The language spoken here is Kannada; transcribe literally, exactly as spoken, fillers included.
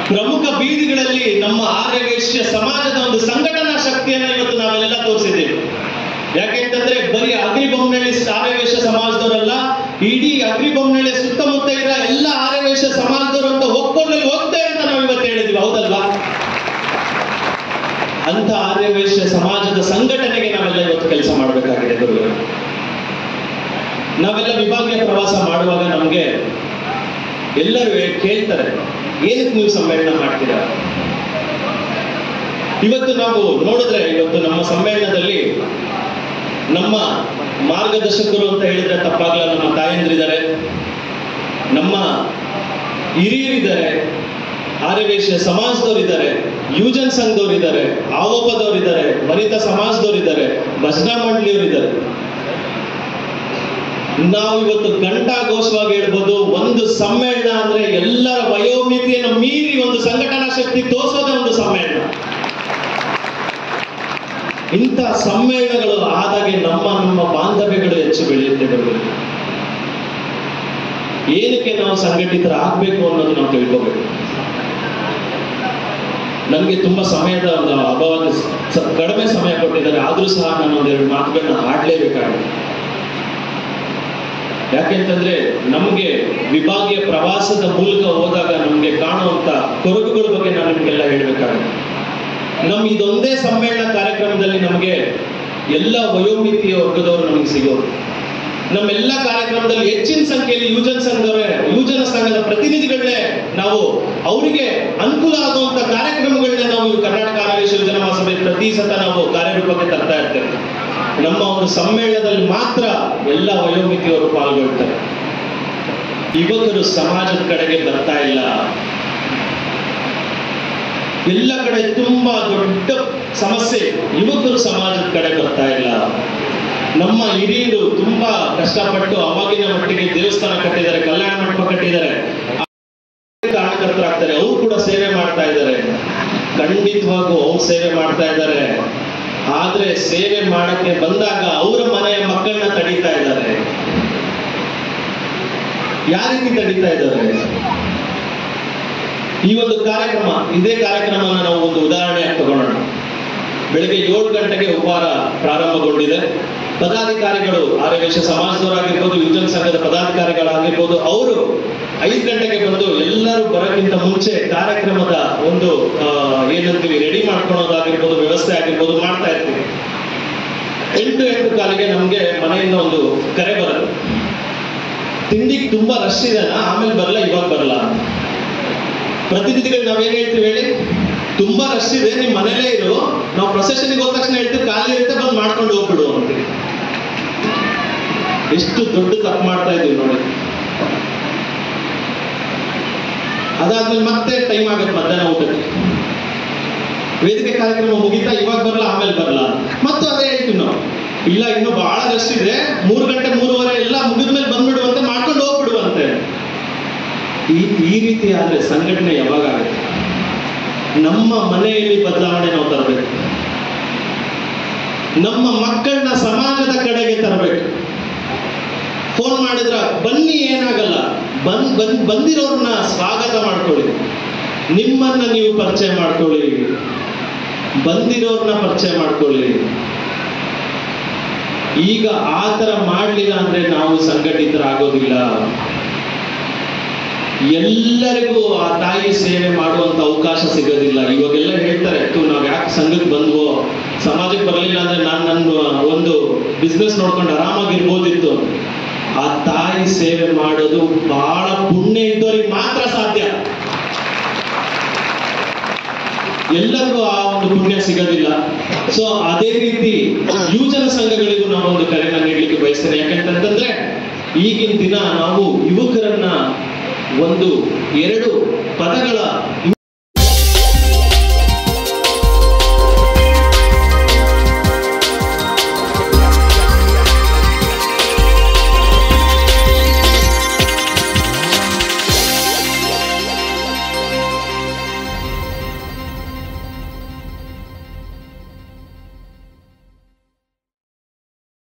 ಪ್ರಮುಖ ಬೀದಿಗಳಲ್ಲಿ ನಮ್ಮ ಆರ್ಯವೈಶ್ಯ ಸಮಾಜದ ಒಂದು ಸಂಘಟನಾ ಶಕ್ತಿಯನ್ನು ಇವತ್ತು ನಾವೆಲ್ಲ ತೋರಿಸಿದ್ದೇವೆ. ಯಾಕೆಂತಂದ್ರೆ ಬರೀ ಅಗ್ರಿಬೊಮ್ಮನಹಳ್ಳಿ ಆರ್ಯವೈಶ್ಯ ಸಮಾಜದವರಲ್ಲ, ಇಡೀ ಅಗ್ರಿಬೊಮ್ಮನಹಳ್ಳಿ ಸುತ್ತಮುತ್ತ ಇರೋ ಎಲ್ಲ ಆರ್ಯವೈಶ್ಯ ಸಮಾಜದವರು ಅಂತ ಒಕ್ಕೊಲ್ಲಿ ಹೋಗ್ತೇವೆ ಅಂತ ನಾವು ಇವತ್ತು ಹೇಳಿದ್ವಿ, ಹೌದಲ್ವಾ? ಅಂತ ಆರ್ಯವೈಶ್ಯ ಸಮಾಜದ ಸಂಘಟನೆಗೆ ನಾವೆಲ್ಲ ಇವತ್ತು ಕೆಲಸ ಮಾಡಬೇಕಾಗಿದೆ ಗುರುಗಳು. ನಾವೆಲ್ಲ ವಿಭಾಗೀಯ ಪ್ರವಾಸ ಮಾಡುವಾಗ ನಮ್ಗೆ ಎಲ್ಲರೂ ಕೇಳ್ತಾರೆ, ಏನಕ್ಕೆ ನೀವು ಸಮ್ಮೇಳನ ಮಾಡ್ತೀರಾ? ಇವತ್ತು ನಾವು ನೋಡಿದ್ರೆ ಇವತ್ತು ನಮ್ಮ ಸಮ್ಮೇಳನದಲ್ಲಿ ನಮ್ಮ ಮಾರ್ಗದರ್ಶಕರು ಅಂತ ಹೇಳಿದ್ರೆ ತಪ್ಪಾಗಲ್ಲ, ನಮ್ಮ ತಾಯಂದ್ರಿದ್ದಾರೆ, ನಮ್ಮ ಹಿರಿಯರಿದ್ದಾರೆ, ಆರ್ಯವೈಶ್ಯ ಸಮಾಜದವರಿದ್ದಾರೆ, ಯುವಜನ ಸಂಘದವರಿದ್ದಾರೆ, ಆವೋಪದವರಿದ್ದಾರೆ, ವನಿತಾ ಸಮಾಜದವರಿದ್ದಾರೆ, ಭಜನಾ ಮಂಡಳಿಯವರಿದ್ದಾರೆ. ನಾವು ಇವತ್ತು ಘಂಟಾಘೋಷವಾಗಿ ಹೇಳ್ಬೋದು, ಒಂದು ಸಮ್ಮೇಳನ ಅಂದ್ರೆ ಎಲ್ಲರ ವಯೋಮಿತಿಯನ್ನು ಮೀರಿ ಒಂದು ಸಂಘಟನಾ ಶಕ್ತಿ ತೋರಿಸೋದೇ ಒಂದು ಸಮ್ಮೇಳನ. ಇಂಥ ಸಮ್ಮೇಳನಗಳು ಆದಾಗೆ ನಮ್ಮ ನಮ್ಮ ಬಾಂಧವ್ಯಗಳು ಹೆಚ್ಚು ಬೆಳೆಯುತ್ತೆ. ಏನಕ್ಕೆ ನಾವು ಸಂಘಟಿತರಾಗಬೇಕು ಅನ್ನೋದು ನಾವು ತಿಳ್ಕೋಬೇಕು. ನನಗೆ ತುಂಬಾ ಸಮಯದ ಒಂದು ಅಭಾವ, ಕಡಿಮೆ ಸಮಯ ಕೊಟ್ಟಿದ್ದಾರೆ, ಆದ್ರೂ ಸಹ ನಾನು ಒಂದೆರಡು ಮಾತುಗಳನ್ನ ಆಡ್ಲೇಬೇಕಾಗುತ್ತೆ. ಯಾಕೆಂತಂದ್ರೆ ನಮ್ಗೆ ವಿಭಾಗೀಯ ಪ್ರವಾಸದ ಮೂಲಕ ಹೋದಾಗ ನಮ್ಗೆ ಕಾಣುವಂತ ಕೊರಗುಗಳ ಬಗ್ಗೆ ನಾನು ನಿಮ್ಗೆಲ್ಲ ಹೇಳ್ಬೇಕಾಗುತ್ತೆ. ನಮ್ ಇದೊಂದೇ ಸಮ್ಮೇಳನ ಕಾರ್ಯಕ್ರಮದಲ್ಲಿ ನಮಗೆ ಎಲ್ಲ ವಯೋಮಿತಿಯ ವರ್ಗದವರು ನಮಗೆ ಸಿಗೋರು. ನಮ್ಮೆಲ್ಲ ಕಾರ್ಯಕ್ರಮದಲ್ಲಿ ಹೆಚ್ಚಿನ ಸಂಖ್ಯೆಯಲ್ಲಿ ಯುವಜನ ಸಂಘದವರೇ, ಯುವಜನ ಸಂಘದ ಪ್ರತಿನಿಧಿಗಳನ್ನೇ ನಾವು ಅವರಿಗೆ ಅನುಕೂಲ ಆಗುವಂತ ಕಾರ್ಯಕ್ರಮಗಳನ್ನೇ ನಾವು ಕರ್ನಾಟಕ ಆರ್ಯವೈಶ್ಯ ಯುವಜನ ಮಹಾಸಭೆ ಪ್ರತಿ ಸತ ನಾವು ಕಾರ್ಯರೂಪಕ್ಕೆ ತರ್ತಾ ಇರ್ತೇವೆ. ನಮ್ಮ ಒಂದು ಸಮ್ಮೇಳನದಲ್ಲಿ ಮಾತ್ರ ಎಲ್ಲ ವಯೋಮಿತಿಯವರು ಪಾಲ್ಗೊಳ್ತಾರೆ. ಯುವಕರು ಸಮಾಜದ ಕಡೆಗೆ ಬರ್ತಾ ಇಲ್ಲ. ಎಲ್ಲ ಕಡೆ ತುಂಬಾ ದೊಡ್ಡ ಸಮಸ್ಯೆ, ಯುವಕರು ಸಮಾಜದ ಕಡೆ ಬರ್ತಾ ಇಲ್ಲ. ನಮ್ಮ ಹಿರಿಯರು ತುಂಬಾ ಕಷ್ಟಪಟ್ಟು ಅವಾಗಿನ ಮಟ್ಟಿಗೆ ದೇವಸ್ಥಾನ ಕಟ್ಟಿದ್ದಾರೆ, ಕಲ್ಯಾಣ ಮಂಟಪ ಕಟ್ಟಿದ್ದಾರೆ, ಕಾರಣಕರ್ತರಾಗ್ತಾರೆ, ಅವ್ರು ಕೂಡ ಸೇವೆ ಮಾಡ್ತಾ ಇದ್ದಾರೆ. ಖಂಡಿತವಾಗೂ ಅವ್ರು ಸೇವೆ ಮಾಡ್ತಾ ಇದ್ದಾರೆ. ಆದ್ರೆ ಸೇವೆ ಮಾಡಕ್ಕೆ ಬಂದಾಗ ಅವರ ಮನೆಯ ಮಕ್ಕಳನ್ನ ತಡೀತಾ ಇದ್ದಾರೆ. ಯಾವ ರೀತಿ ತಡೀತಾ ಇದ್ದಾರೆ? ಈ ಒಂದು ಕಾರ್ಯಕ್ರಮ, ಇದೇ ಕಾರ್ಯಕ್ರಮನ ನಾವು ಒಂದು ಉದಾಹರಣೆಯಾಗಿ ತಗೊಳ್ಳೋಣ. ಬೆಳಿಗ್ಗೆ ಏಳು ಗಂಟೆಗೆ ಉಪಹಾರ ಪ್ರಾರಂಭಗೊಂಡಿದೆ. ಪದಾಧಿಕಾರಿಗಳು, ಆರ್ಯವೈಶ್ಯ ಸಮಾಜದವರಾಗಿರ್ಬೋದು, ಯುವಜನ ಸಂಘದ ಪದಾಧಿಕಾರಿಗಳಾಗಿರ್ಬೋದು, ಅವರು ಐದು ಗಂಟೆಗೆ ಬಂದು ಎಲ್ಲರೂ ಬರೋಕ್ಕಿಂತ ಮುಂಚೆ ಕಾರ್ಯಕ್ರಮದ ಒಂದು ಏನಂತೀವಿ ರೆಡಿ ಮಾಡ್ಕೊಳೋದಾಗಿರ್ಬೋದು, ವ್ಯವಸ್ಥೆ ಆಗಿರ್ಬೋದು ಮಾಡ್ತಾ ಇರ್ತೀವಿ. ಎಂಟು ಎಂಟು ಕಾಲಿಗೆ ನಮ್ಗೆ ಮನೆಯಿಂದ ಒಂದು ಕರೆ ಬರುತ್ತೆ, ತಿಂಡಿಗೆ ತುಂಬಾ ರಶ್ ಇದೆ, ಆಮೇಲೆ ಬರಲ್ಲ, ಇವಾಗ ಬರಲ್ಲ. ಪ್ರತಿನಿಧಿಗಳು ನಾವೇನ್ ಹೇಳ್ತೀವಿ ಹೇಳಿ, ತುಂಬಾ ರಶ್ ಇದೆ, ನಿಮ್ ಮನೇಲೇ ಇರು, ನಾವು ಪ್ರೊಸೆಷನ್ಗೆ ಹೋದ ತಕ್ಷಣ ಹೇಳ್ತೀವಿ ಖಾಲಿ ಇರುತ್ತೆ, ಬಂದು ಮಾಡ್ಕೊಂಡು ಹೋಗ್ಬಿಡು ಅಂತೀವಿ. ಎಷ್ಟು ದೊಡ್ಡ ತಪ್ಪು ಮಾಡ್ತಾ ಇದೀವಿ ನೋಡಿ. ಅದಾದ್ಮೇಲೆ ಮತ್ತೆ ಟೈಮ್ ಆಗುತ್ತೆ ಮಧ್ಯಾಹ್ನ ಊಟಕ್ಕೆ. ವೇದಿಕೆ ಕಾರ್ಯಕ್ರಮ ಮುಗಿತಾ, ಇವಾಗ ಬರಲ್ಲ, ಆಮೇಲೆ ಬರಲ್ಲ. ಮತ್ತು ಅದೇ ಹೇಳ್ತೀವಿ ನಾವು, ಇಲ್ಲ ಇನ್ನು ಬಹಳ ರಶ್ ಇದೆ, ಮೂರು ಗಂಟೆ ಮೂರುವರೆ ಎಲ್ಲ ಮುಗಿದ್ಮೇಲೆ ಬಂದ್ಬಿಡುವಂತೆ, ಮಾಡ್ಕೊಂಡು ಹೋಗ್ಬಿಡುವಂತೆ. ಈ ಈ ರೀತಿ ಆದ್ರೆ ಸಂಘಟನೆ ಯಾವಾಗ ಆಗುತ್ತೆ? ನಮ್ಮ ಮನೆಯಲ್ಲಿ ಬದಲಾವಣೆ ನಾವು ತರಬೇಕು. ನಮ್ಮ ಮಕ್ಕಳನ್ನ ಸಮಾಜದ ಕಡೆಗೆ ತರಬೇಕು. ಫೋನ್ ಮಾಡಿದ್ರ ಬನ್ನಿ, ಏನಾಗಲ್ಲ, ಬಂದ್ ಬಂದ್ ಬಂದಿರೋರ್ನ ಸ್ವಾಗತ ಮಾಡ್ಕೊಳ್ಳಿ, ನಿಮ್ಮನ್ನ ನೀವು ಪರಿಚಯ ಮಾಡ್ಕೊಳ್ಳಿ, ಬಂದಿರೋರ್ನ ಪರಿಚಯ ಮಾಡ್ಕೊಳ್ಳಿ. ಈಗ ಆ ತರ ಮಾಡ್ಲಿಲ್ಲ ಅಂದ್ರೆ ನಾವು ಸಂಘಟಿತರಾಗೋದಿಲ್ಲ. ಎಲ್ಲರಿಗೂ ಆ ತಾಯಿ ಸೇವೆ ಮಾಡುವಂತ ಅವಕಾಶ ಸಿಗೋದಿಲ್ಲ. ಇವಾಗೆಲ್ಲ ಹೇಳ್ತಾರೆ, ನಾವ್ ಯಾಕೆ ಸಂಘಕ್ಕೆ ಬಂದ್ವೋ, ಸಮಾಜಕ್ಕೆ ಬರಲಿಲ್ಲ ಅಂದ್ರೆ ನಾನು ನನ್ನ ಒಂದು ಬಿಸ್ನೆಸ್ ನೋಡ್ಕೊಂಡು ಆರಾಮಾಗಿರ್ಬೋದಿತ್ತು. ಆ ತಾಯಿ ಸೇವೆ ಮಾಡೋದು ಬಹಳ ಪುಣ್ಯ ಇದ್ದವರಿಗೆ ಮಾತ್ರ ಸಾಧ್ಯ. ಎಲ್ಲರಿಗೂ ಆ ಒಂದು ಪುಣ್ಯ ಸಿಗೋದಿಲ್ಲ. ಸೊ ಅದೇ ರೀತಿ ಯುವಜನ ಸಂಘಗಳಿಗೂ ನಾವು ಒಂದು ಕರೆನ ನೀಡಲಿಕ್ಕೆ ಬಯಸ್ತೇನೆ. ಯಾಕಂತಂದ್ರೆ ಈಗಿನ ದಿನ ನಾವು ಯುವಕರನ್ನ ಒಂದು ಎರಡು ಪದಗಳ